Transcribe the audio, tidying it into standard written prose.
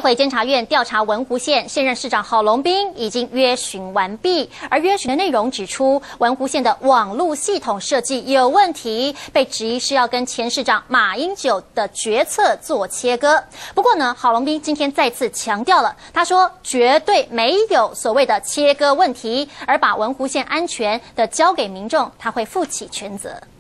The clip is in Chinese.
回监察院调查文湖县现任市长郝龙斌已经约询完毕，而约询的内容指出，文湖县的网络系统设计有问题，被质疑是要跟前市长马英九的决策做切割。不过呢，郝龙斌今天再次强调了，他说绝对没有所谓的切割问题，而把文湖县安全的交给民众，他会负起全责。